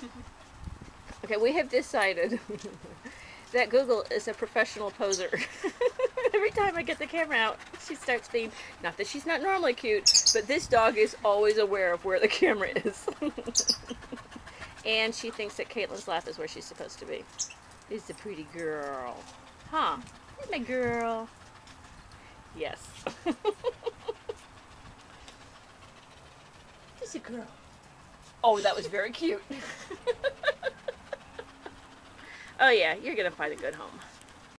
Okay, we have decided that Google is a professional poser. Every time I get the camera out, she starts being, not that she's not normally cute, but this dog is always aware of where the camera is. And she thinks that Caitlin's lap is where she's supposed to be. Is a pretty girl. Huh? Is my girl? Yes. Is a girl. Oh, that was very cute. Oh yeah, you're gonna find a good home.